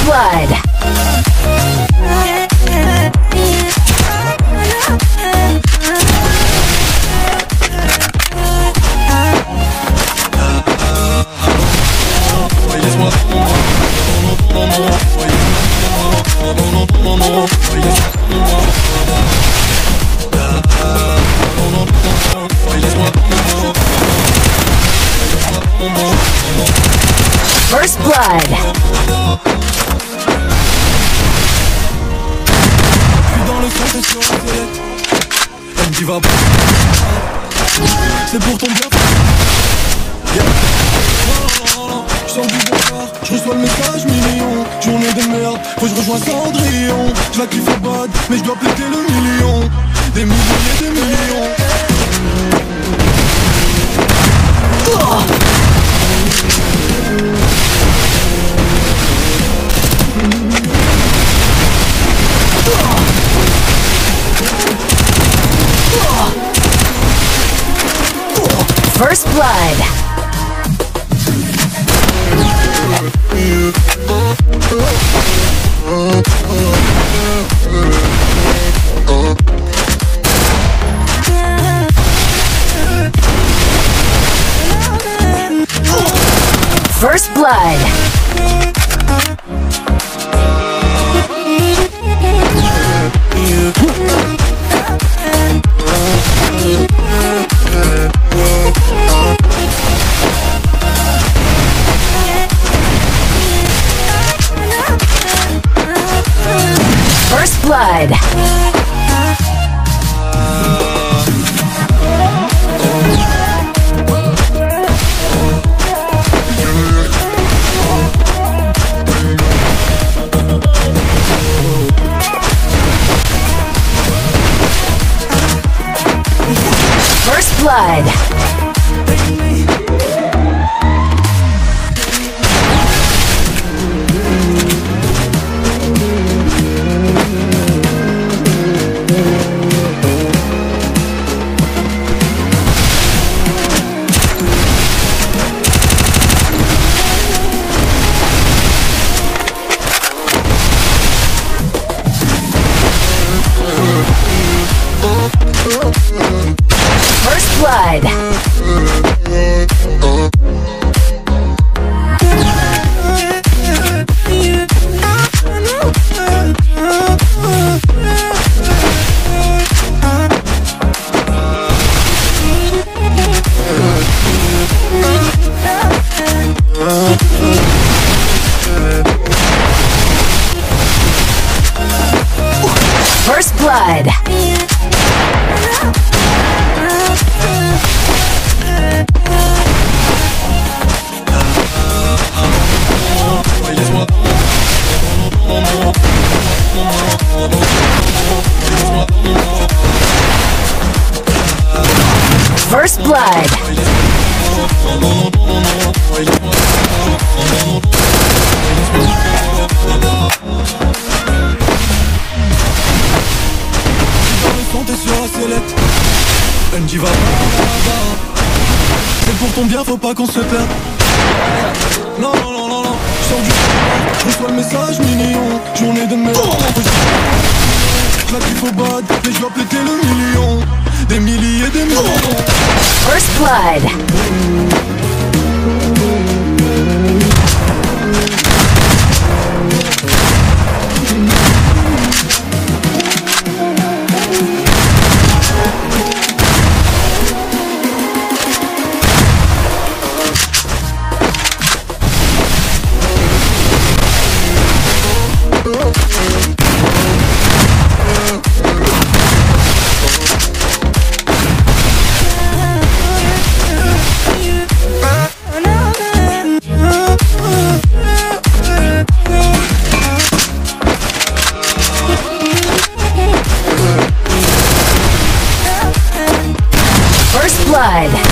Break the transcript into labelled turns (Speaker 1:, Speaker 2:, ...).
Speaker 1: blood. First blood.
Speaker 2: C'est pour ton bien. Je sors du bonsoir, je reçois le message million. Journée de merde, faut que je rejoins Cendrillon. Je la kiffe au bad, mais je dois péter le million. Des milliers, des millions.
Speaker 1: First blood. First blood. First blood. First blood. First blood. First blood. First blood.
Speaker 2: T'es sur la sellette, elle me dit va pas. C'est pour ton bien, faut pas qu'on se perde. Non, non, non, non, non. Je sors du je reçois le message million. Journée de merde. Je la kiffe au bad, mais je dois péter le million. Des milliers, des millions.
Speaker 1: First blood. First blood.